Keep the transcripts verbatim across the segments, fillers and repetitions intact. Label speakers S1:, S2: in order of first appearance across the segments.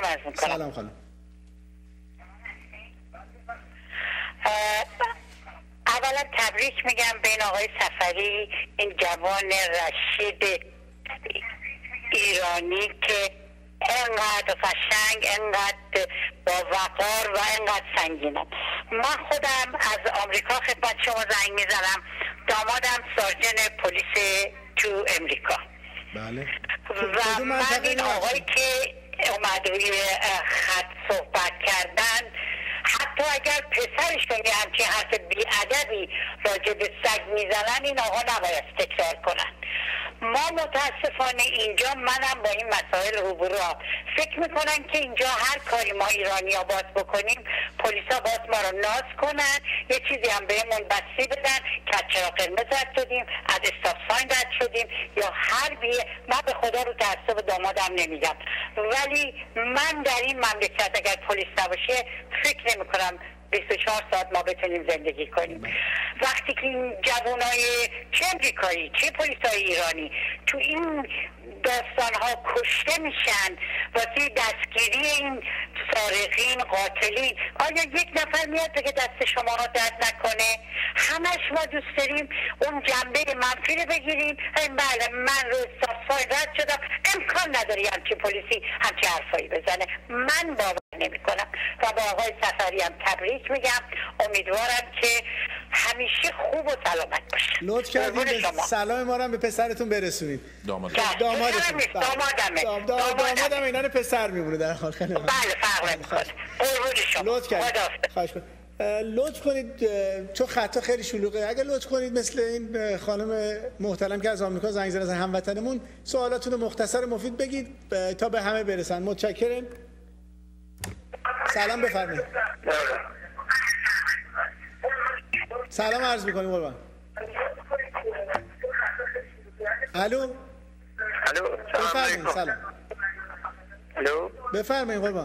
S1: سلام عرض میکنم.
S2: سلام خانم.
S1: اولا تبریک میگم بین آقای سفری، این جوان رشید ایرانی که انقدر قشنگ، انقدر با وقار و انقدر سنگینم. من خودم از آمریکا خدمت شما زنگ میزنم، دامادم سارجن پلیس تو امریکا.
S2: بله.
S1: و من این آقایی که اومد روی خط صحبت کردن، حتی اگر پسرشون یه همچین حرف بی‌ادبی راجع به سگ میزنن، این آقا نباید تکرار کنن. ما متاسفانه اینجا، منم با این مسائل روبرو هم، فکر میکنن که اینجا هر کاری ما ایرانی ها باز بکنیم پلیسا باز ما رو ناز کنن، یه چیزی هم بهمون بسی بدن که از چرا قرمز رد شدیم، از استاپ ساین رد شدیم یا هر بیه. من به خدا رو تعصب دامادم نمیگم، ولی من در این مملکت اگر پلیس نباشه فکر نمی کنم بیست و چهار ساعت ما بتونیم زندگی کنیم. وقتی که این جوانای چه امریکایی چه پلیسای ایرانی تو این داستان ها کشته میشن واسه دستگیری این سارقین قاتلین، آیا یک نفر میاد بگه دست شما را درد نکنه؟ همش ما دوست داریم اون جنبه منفی رو بگیریم. بله من رو صفای رد شدم، امکان نداری همچین پلیسی همچین حرفایی بزنه. من باور نمی کنم و با آقای سفری هم تبریک میگم. امیدوارم که همیشه خوب و سلامت باشه.
S2: لطف کردید سلام ما رو به پسرتون برسونید.
S3: داماد
S1: دامادتون دامادمه
S2: دامادم اینا رو پسر میمونه در حال.
S1: بله فرق نمیکنه. قربون شما.
S2: لطف کردید. خواهش کنم. لطف کنید چون خطا خیلی شلوغه، اگر لطف کنید مثل این خانم محترم که از آمریکا زنگ زدن هموطنمون سوالاتون رو مختصر مفید بگید تا به همه برسن. متشکرم. سلام بفرمایید. سلام عرض می‌کنیم قربان. الو
S4: الو سلام علیکم.
S2: سلام.
S4: الو
S2: بفرمایید قربان.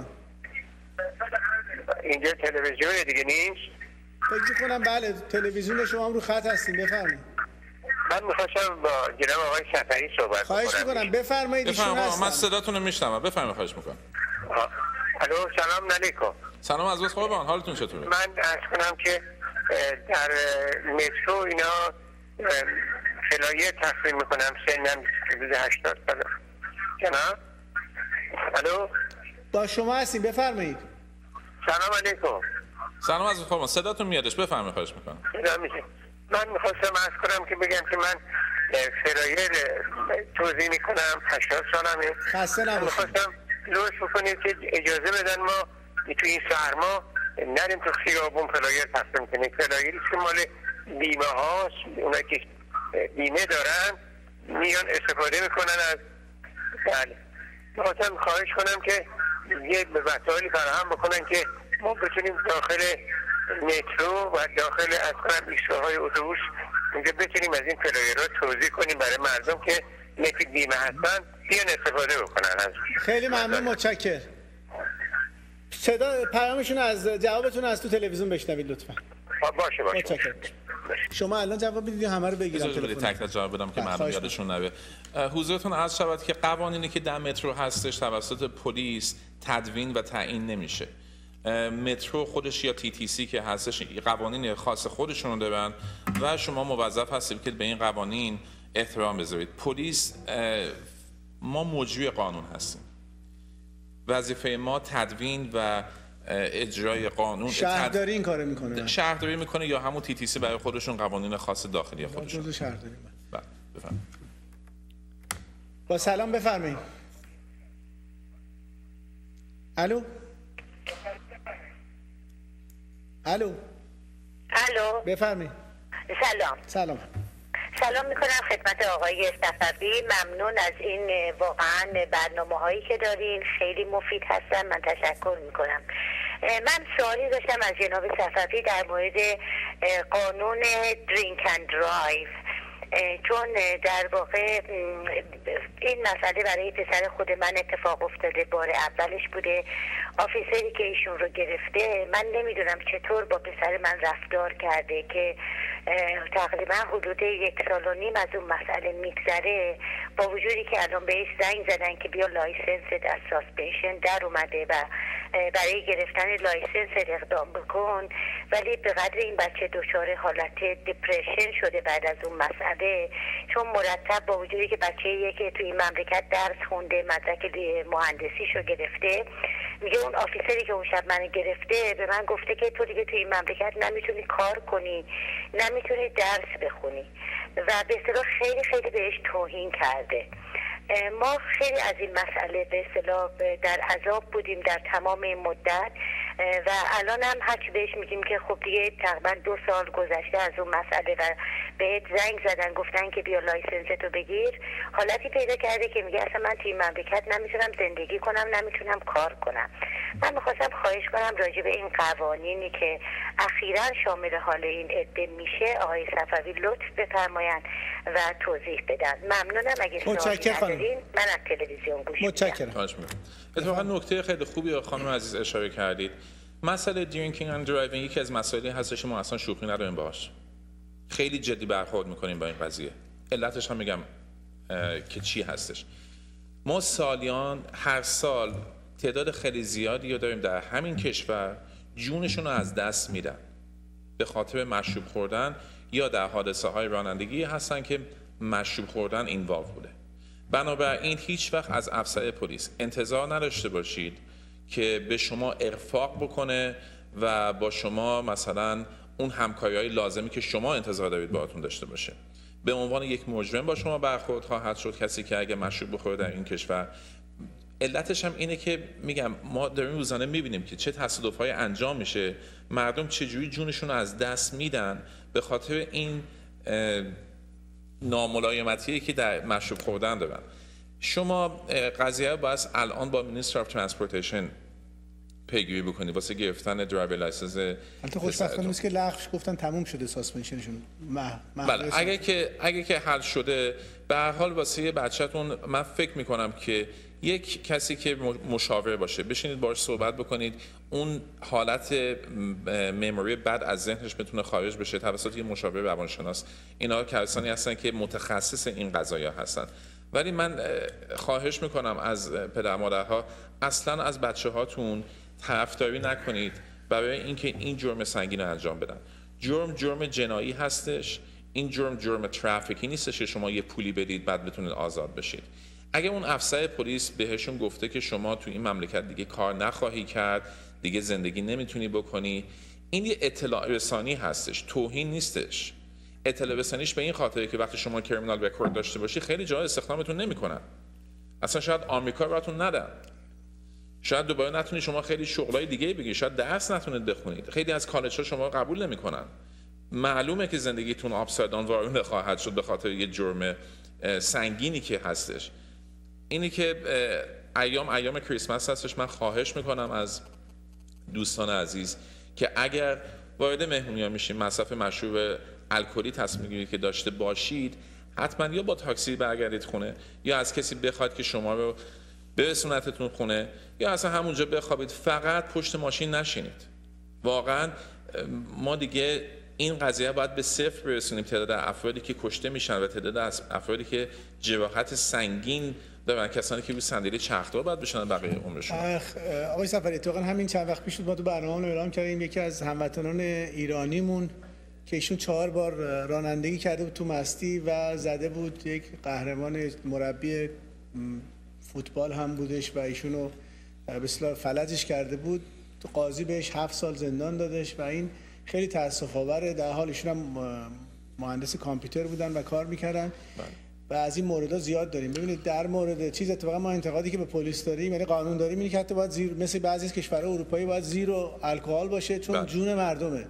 S4: اینجا تلویزیون دیگه نیست؟
S2: فکر می‌کنم بله تلویزیون شما هم رو خط هستین. بفرمایید.
S4: من می‌خواستم با جناب آقای سفری صحبت کنم.
S2: خواهش می‌کنم بفرمایید. ایشون هستن.
S3: من صداتون رو میشنوم. بفرمایید. خواهش می‌کنم.
S4: الو سلام علیکم.
S3: سلام از وقت قربان، حالتون چطوره؟
S4: من عرض کنم که در مترو اینا فلایر تقسیم میکنم، سنم حدود هشتاد ساله. جناب الو
S2: با شما هستیم بفرمایید.
S4: سلام علیکم.
S3: سلام از وقت قربان، صداتون میادش. بفرمایید. خواهش می‌کنم.
S4: صدا میشه. من میخواستم عرض کنم که بگم که من فلایر توزیع میکنم، هشتاد سالمه.
S2: خسته نباشید.
S4: میخواستم لطف بکنید که اجازه بدن ما تو این سرما نریم تو خیابون فلایر تقسیم کنیم. فلایری که مال بیمه هاست، اونا که بیمه دارن میان استفاده میکنن از. بله میخواستم خواهش کنم که یه وسایلی فراهم بکنن که ما بتونیم داخل مترو و داخل از کنم ایستگاه‌های اتوبوس اونجا بتونیم از این فلایرها توزیع کنیم برای مردم که نفی بیمه هستن بیان استفاده بکنن از.
S2: خیلی ممنون. متشکرم. صدا پیامشون از جوابتون از تو تلویزیون بشنوید لطفا.
S4: باشه باشه.
S2: متشکرم. شما الان جواب بدید همه رو بگیرم
S3: تلفن. تک تک جواب بدم که مردم یادشون نره. حضورتون عرض شود که قوانینی که در مترو هستش توسط پلیس تدوین و تعیین نمیشه. مترو خودش یا تی تی سی که هستش قوانین خاص خودشون رو دارن و شما موظف هستید که به این قوانین احترام بذارید. پلیس ما مجری قانون هستیم. وظیفه ما تدوین و اجرای قانون.
S2: شهرداری این کارو میکنه.
S3: شهرداری میکنه یا همون تی تی سی برای خودشون قوانین خاص داخلی خودشون.
S2: جزء شهرداری.
S3: بله بفرمایید.
S2: با سلام بفرمایید. الو الو
S1: الو
S2: بفرمایید.
S1: سلام.
S2: سلام.
S1: سلام میکنم خدمت آقای صفوی. ممنون از این واقعا برنامه هایی که دارین، خیلی مفید هستن. من تشکر میکنم. من سوالی داشتم از جناب صفوی در مورد قانون درینک اند درایو. چون در واقع این مسئله برای پسر خود من اتفاق افتاده، بار اولش بوده. آفیسری که ایشون رو گرفته من نمیدونم چطور با پسر من رفتار کرده که تقریبا حدود یک سال و نیم از اون مسئله میگذره، با وجودی که الان بهش زنگ زدن که بیا لایسنست از ساسپنشن در اومده و برای گرفتن لایسنس اقدام بکن، ولی به قدر این بچه دچار حالت دپرشن شده بعد از اون مسئله، چون مرتب با وجودی که بچه‌ایه که توی این مملکت درس خونده، مدرک مهندسیشو گرفته، میگه اون آفیسری که اون شب من گرفته به من گفته که تو دیگه توی این مملکت نمیتونی کار کنی، نمیتونی درس بخونی و به اصطلاح خیلی خیلی بهش توهین کرده. ما خیلی از این مسئله به اصطلاح در عذاب بودیم در تمام این مدت و الان هم هرچی بهش میگیم که خب دیگه تقریبا دو سال گذشته از اون مسئله و بهت زنگ زدن گفتن که بیا لایسنستو بگیر، حالتی پیدا کرده که میگه اصلا من توی این مملکت نمیتونم زندگی کنم، نمیتونم کار کنم. من میخواستم خواهش کنم راجع به این قوانینی که اخیراً شامل حال این عده میشه آقای صفوی لطف بفرمایند و توضیح بدن. ممنونم. اگه سوالی ندارین من از تلویزیون گوش میدم.
S2: متشکرم.
S3: اتفاقا نکته خیلی خوبی خانم عزیز اشاره کردید. مسئله درینکینگ اند درایوینگ یکی از مسائلی هستش ما اصلا شوخی نداریم باهاش. خیلی جدی برخورد میکنیم با این قضیه. علتش هم میگم که چی هستش. ما سالیان هر سال تعداد خیلی زیادی رو داریم در همین کشور جونشون رو از دست میدن به خاطر مشروب خوردن یا در حادثه های رانندگی هستن که مشروب خوردن اینوالو بوده. بنابراین هیچ وقت از افسر پلیس انتظار نداشته باشید که به شما ارفاق بکنه و با شما مثلا اون همکاری‌های لازمی که شما انتظار دارید باهاتون داشته باشه. به عنوان یک مجرم با شما برخورد خواهد شد کسی که اگه مشروب بخوره در این کشور. علتش هم اینه که میگم ما داریم روزانه میبینیم که چه تصادف‌های انجام میشه، مردم چجوری جونشون رو از دست میدن به خاطر این ناملایمتی که در مشروب خوردن دارن. شما قضیه رو باید الان با مینیستر آف ترانسپورتیشن پیگیری بکنید واسه گرفتن درایور لایسنس.
S2: البته خوشبختانه نیست که لغوش گفتن تموم شده ساسپنشنشون.
S3: بله اگه که اگه که حل شده به هر حال واسه یه بچه‌تون من فکر میکنم که یک کسی که مشاور باشه بشینید باهاش صحبت بکنید، اون حالت مموری بد از ذهنش بتونه خارج بشه توسط یه مشاور روانشناس. اینا کسانی هستن که متخصص این قضایا هستن. ولی من خواهش میکنم از پدر مادرها اصلا از بچه هاتون طرفداری نکنید برای اینکه این جرم سنگین رو انجام بدن. جرم جرم جنایی هستش. این جرم جرم ترافیکی نیستش که شما یه پولی بدید بعد بتونید آزاد بشید. اگه اون افسر پلیس بهشون گفته که شما تو این مملکت دیگه کار نخواهی کرد، دیگه زندگی نمیتونی بکنی، این یه اطلاع رسانی هستش، توهین نیستش. اطلاع رسانیش به این خاطره که وقتی شما کریمینال رکورد داشته باشی خیلی جا استخدامتون نمیکنن. اصلا شاید آمریکا براتون ندن. شاید دوباره نتونید شما خیلی شغلای دیگه بگیرید، شاید درس نتونید بخونید. خیلی از کالج‌ها شما قبول نمیکنن. معلومه که زندگیتون آپساید داون وارونه خواهد شد به خاطر یه جرم سنگینی که هستش. اینی که ایام ایام کریسمس هستش، من خواهش میکنم از دوستان عزیز که اگر وارد مهمونی‌ها میشین مصرف مشروب الکلی تصمیم میگیرید که داشته باشید، حتما یا با تاکسی برگردید خونه یا از کسی بخواید که شما رو برسونتتون خونه یا اصلا همونجا بخوابید. فقط پشت ماشین نشینید. واقعا ما دیگه این قضیه باید به صفر برسونیم. تعداد افرادی که کشته میشن و تعداد افرادی که جراحت سنگین دارن، کسانی که روی صندلی چرخدار باید بشن بقیه عمرشون.
S2: آقای صفوی اتفاقا همین چند وقت پیش ما تو برنامه‌مون اعلام کردیم یکی از هموطنان ایرانیمون که ایشون چهار بار رانندگی کرده بود تو مستی و زده بود یک قهرمان مربی فوتبال هم بودش و ایشونو به اصطلاح فلجش کرده بود. تو قاضی بهش هفت سال زندان دادش و این خیلی تأسف آوره. در حال ایشون هم مهندس کامپیوتر بودن و کار میکردن و از این موردها زیاد داریم. ببینید در مورد چیز اتفاقا ما انتقادی که به پلیس داریم، یعنی قانون داریم اینه که حتی باید زیر مثل بعضی از کشورهای اروپایی باید زیرو الکل باشه چون بله. جون مردمه.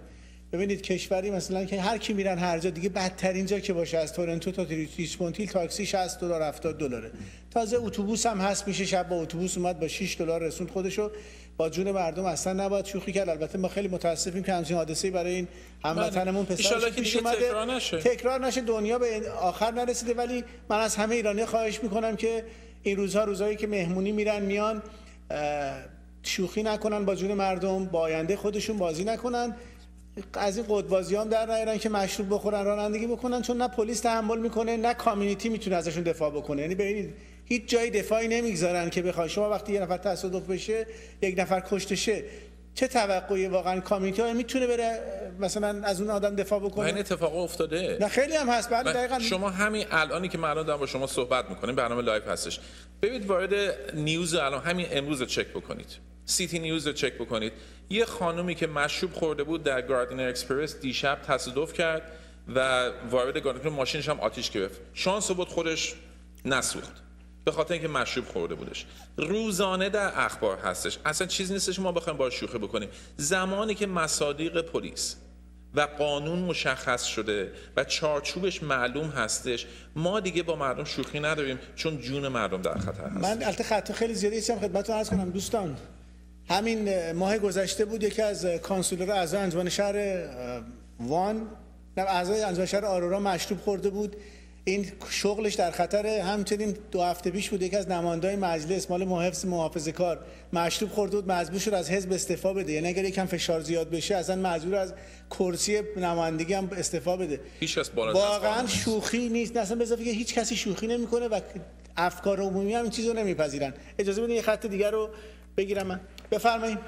S2: ببینید کشوری مثلا که هر کی میرن هر جا دیگه بدترین جا که باشه از تورنتو تا ریچموند هیل تاکسی شصت دلار هفتاد دلاره. تازه اتوبوس هم هست میشه شب با اتوبوس اومد با شش دلار رسوند خودشو. با جون مردم اصلا نباید شوخی کرد. البته ما خیلی متاسفیم که همچین حادثه‌ای برای این هموطنمون پسرش پیش اومده. تکرار نشه. تکرار نشه دنیا به آخر نرسیده. ولی من از همه ایرانی خواهش میکنم که این روزها روزایی که مهمونی میرن میان شوخی نکنن با جون مردم، با آینده خودشون بازی نکنن. از این قطب‌بازی هم در نیارن که مشروب بخورن رانندگی بکنن، چون نه پلیس تحمل میکنه نه کامیونیتی میتونه ازشون دفاع بکنه. یعنی ببینید هیچ جای دفاعی نمیگذارن که بخوای شما وقتی یه نفر تصادف بشه یک نفر کشته شه چه توقعی واقعا کامیونیتی ها میتونه بره مثلا از اون آدم دفاع بکنه؟
S3: این اتفاق افتاده.
S2: نه خیلی هم هست. بله دقیقاً.
S3: شما همین الانی که من الان دارم با شما صحبت میکنیم برنامه لایو هستش، ببینید وارد نیوز الان همین امروز رو چک بکنید، سیتی نیوز رو چک بکنید. یه خانومی که مشروب خورده بود در گاردینر اکسپرس دیشب تصادف کرد و وارد گاردینر ماشینش هم آتیش گرفت. شانس بود خودش نسوخت به خاطر اینکه مشروب خورده بودش. روزانه در اخبار هستش. اصلا چیز نیستش ما بخوایم باهاش شوخی بکنیم. زمانی که مصادیق پلیس و قانون مشخص شده و چارچوبش معلوم هستش، ما دیگه با مردم شوخی نداریم، چون جون مردم در خطر هست.
S2: من البته خط خیلی زیادی هستم خدمتتون عرض کنم دوستان. همین ماه گذشته بود یکی از کانسولر اعضای انجمن شهر وان، نه اعضای انجمن شهر آرورا مشروب خورده بود. این شغلش در خطر. همچنین دو هفته پیش بود یکی از نمایندگان مجلس مال محافظ محافظه کار مشروب خورده بود، مجبور شد از حزب استعفا بده. یعنی اگر یکم فشار زیاد بشه اصلا مجبور از کرسی نمایندگی هم استعفا بده.
S3: هیچ کس بالا
S2: واقعا شوخی نیست. اصلا به اضافه که هیچ کسی شوخی نمیکنه و افکار عمومی هم این چیزو نمیپذیرن. اجازه بدید یه خط دیگر رو بگیرم من. بفرمایید.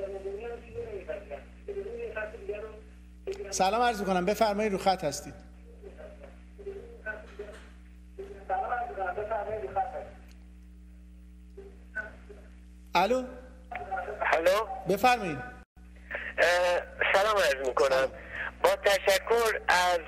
S2: سلام عرض می‌کنم. بفرمایید رو خط هستید. الو.
S4: الو.
S2: بفرمایید.
S4: سلام عرض میکنم. با تشکر از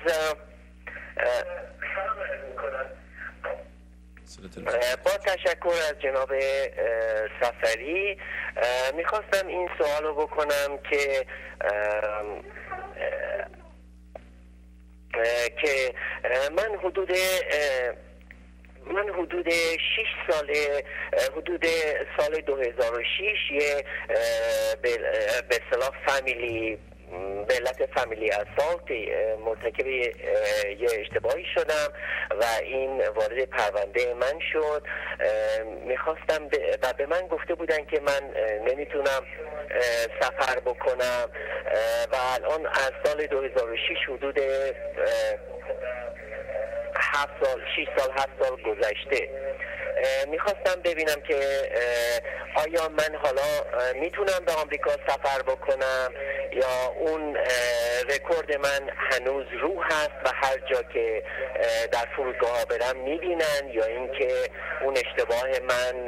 S4: با تشکر از جناب سفری میخواستم این سوال رو بکنم که که من حدود من حدود شش سال حدود سال دو هزار و شش یه به اصطلاح فامیلی به علت فامیلی اسالت مرتکب یه اشتباهی شدم و این وارد پرونده من شد. میخواستم و به من گفته بودن که من نمیتونم سفر بکنم و الان از سال دو هزار و شش حدود هفت سال شش سال هفت سال گذشته. میخواستم ببینم که آیا من حالا میتونم به آمریکا سفر بکنم یا اون رکورد من هنوز رو هست و هر جا که در فرودگاه برم میبینن، یا اینکه اون اشتباه من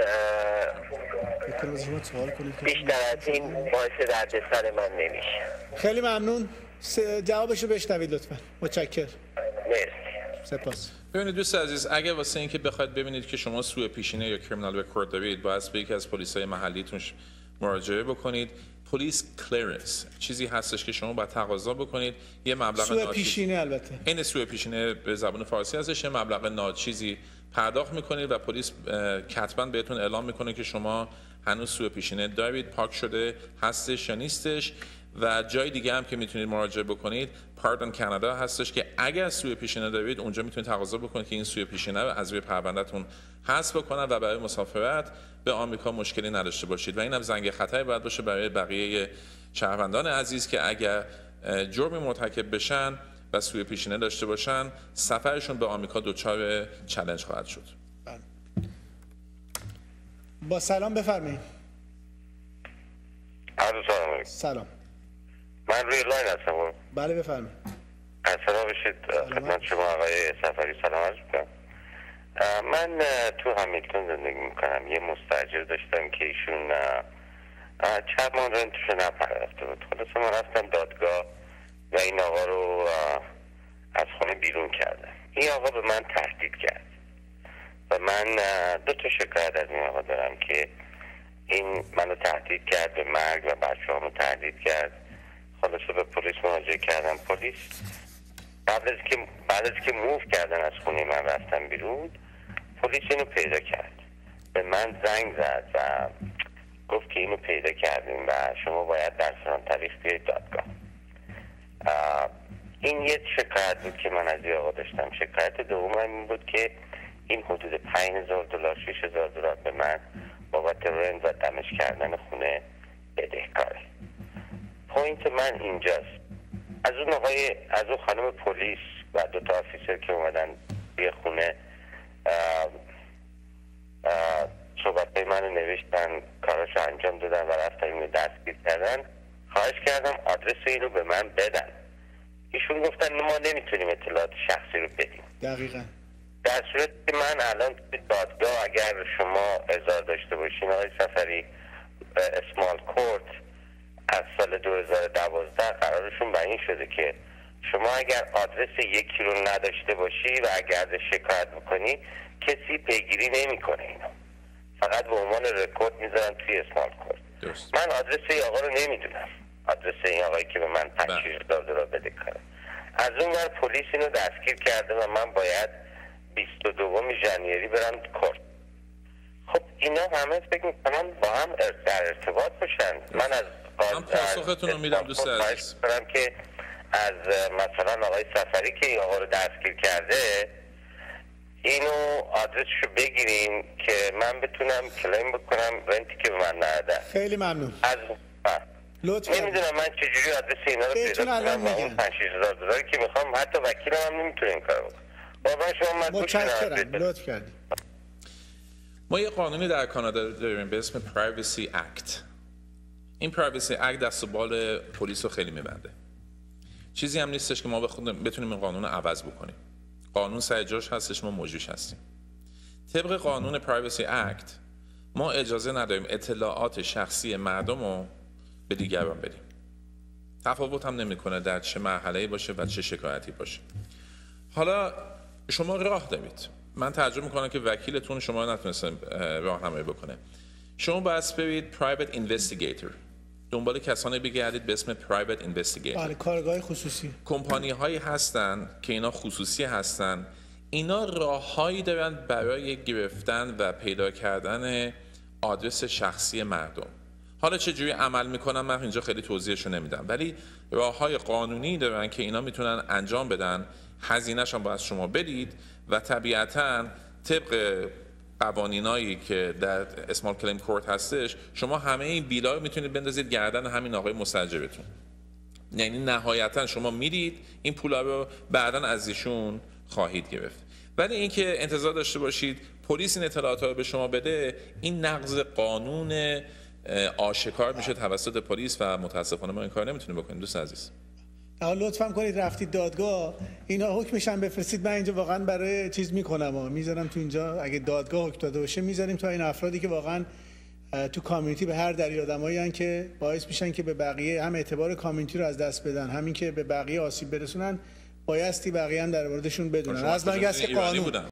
S4: بیشتر از این باعث دردسر من نمیشه.
S2: خیلی ممنون. جوابشو بشنوید لطفا. متشکرم.
S4: مرسی.
S2: سپاس.
S3: ببینید دوست عزیز، اگه واسه اینکه بخواید ببینید که شما سوء پیشینه یا کریمینال رکورد دارید، باید به یکی از پلیس‌های محلیتون مراجعه بکنید. پلیس کلیرنس چیزی هستش که شما باید تقاضا بکنید. یه مبلغ
S2: سوء پیشینه، البته
S3: این سوء پیشینه به زبان فارسی هستش، یه مبلغ ناچیزی پرداخت میکنید و پلیس کتباً بهتون اعلام میکنه که شما هنوز سوء پیشینه دارید، پاک شده هستش یا نیستش. و جای دیگه هم که میتونید مراجعه بکنید پاردون کانادا هستش که اگر سوء پیشینه دارید اونجا میتونید تقاضا بکنید که این سوء پیشینه رو از روی پروندهتون حذف بکنن و برای مسافرت به آمریکا مشکلی نداشته باشید. و اینم زنگ خطری باید باشه برای بقیه شهروندان عزیز که اگر جرمی مرتکب بشن و سوء پیشینه داشته باشن، سفرشون به آمریکا دچار چالش خواهد شد.
S2: با سلام بفرمایید.
S4: سلام.
S2: سلام.
S4: من روی لاین هستم.
S2: بله بفرمایید.
S4: اصلا بشید خدمت شما آقای سفری سلام عرض می‌کنم. من تو همیلتون زندگی میکنم. یه مستاجر داشتم که ایشون چند ماه رنتش رو نپرداخته بود. خلاصه من رفتم دادگاه و این آقا رو از خونه بیرون کردم. این آقا به من تهدید کرد و من دو تا شکایت از این آقا دارم که این منو تهدید کرد به مرگ و بچه‌هامو تهدید کرد.
S5: خلاصه به پلیس مراجعه کردم. پلیس قبل از که بعد از که موو کردن از خونه من رفتم بیرون، پلیس اینو پیدا کرد، به من زنگ زد و گفت که اینو پیدا کردیم و شما باید در فلان تاریخ بیاید دادگاه. این یه شکایت بود که من از این آقا داشتم. شکایت دوم این بود که این حدود پنج هزار دلار شش هزار دلار به من بابت رنت و دمج کردن خونه بدهکاره. پوینت من اینجاست، از اون آقای از اون خانم پلیس و دو تا آفیسر که اومدن توی خونه صحبت های من رو نوشتن، کاراشو انجام دادن و رفتن اینو دستگیر کردن، خواهش کردم آدرس اینو به من بدن. ایشون گفتن ما نمیتونیم اطلاعات شخصی رو بدیم.
S2: دقیقاً.
S5: در صورت که من الان توی دادگاه اگر شما اظهار داشته باشین آقای سفری، اسمال کورت از سال دو هزار و دوازده قرارشون بیان شده که شما اگر آدرس یکی رو نداشته باشی و اگر شکایت بکنی کسی پیگیری نمیکنه، اینو فقط به عنوان رکورد میذارن توی اسمال کورت. من آدرس این آقا رو نمیدونم، آدرس این آقایی که به من پنج هزار دلار بده کنه. از اون ور پلیس اینو دستگیر کرده و من باید بیست و دوم ژانویه برم کورت. خب اینا همه فکر میکنم با هم در ارتباط باشن. من از
S3: من پاسختون رو میدم دوست عزیز
S5: که از مثلا آقای سفری که این آقا رو دستگیر کرده اینو آدرسشو بگیریم که من بتونم کلیم بکنم رنتی که به من ندادن.
S2: خیلی ممنون.
S5: از
S2: لطفا
S5: نمیدونم من چجوری آدرس اینا رو پیدا کنم و اون پنج هزار دلاری که میخوام حتی وکیلم هم نمیتونه این کارو بکنه. واقعا شما من
S2: متشکرم، لطف کردید.
S3: ما یه قانونی در کانادا داریم به اسم پرایوسی اکت. این پرایوسی اکت دست و بال پلیس رو خیلی میبنده. چیزی هم نیستش که ما بتونیم این قانون رو عوض بکنیم. قانون سر جاش هستش، ما موجودش هستیم. طبق قانون پرایوسی اکت ما اجازه نداریم اطلاعات شخصی مردم رو به دیگران بدیم. تفاوت هم نمیکنه در چه مرحله‌ای باشه و چه شکایتی باشه. حالا شما راه دارید. من ترجمه میکنم که وکیلتون شما رو نتونسته راهنمایی بکنه. شما باید برید پرایوت اینوستیگیتور، دنبال کسانی بگردید به اسم پرایوت اینوستیگیتور.
S2: بله، کارگاه خصوصی.
S3: کمپانی هایی هستن که اینا خصوصی هستن. اینا راههایی دارن برای گرفتن و پیدا کردن آدرس شخصی مردم. حالا چه جوری عمل میکنن من اینجا خیلی توضیحشو نمیدم، ولی راههای قانونی دارن که اینا میتونن انجام بدن. هزینه‌ش هم باید شما بدید و طبیعتاً طبق قوانینایی که در اسمال کلیم کورت هستش شما همه این بیلا رو میتونید بندازید گردن همین آقای مستاجرتون. یعنی نهایتاً شما میدید این پولا رو بعداً از ایشون خواهید گرفت. ولی اینکه انتظار داشته باشید پلیس این اطلاعات رو به شما بده، این نقض قانون آشکار میشه توسط پلیس و متاسفانه ما این کار نمیتونیم بکنیم. دوست عزیز
S2: لطفاً کنید رفتید دادگاه اینا حکمشون بفرستید، من اینجا واقعا برای چیز میکنم و میذارم تو اینجا. اگه دادگاه حکم داده باشه میذاریم تا این افرادی که واقعا تو کامیونیتی به هر دری آدمایی ان که باعث میشن که به بقیه هم اعتبار کامیونیتی رو از دست بدن، همین که به بقیه آسیب برسونن، بایستی بقیه هم در موردشون بدونن. از من که قانون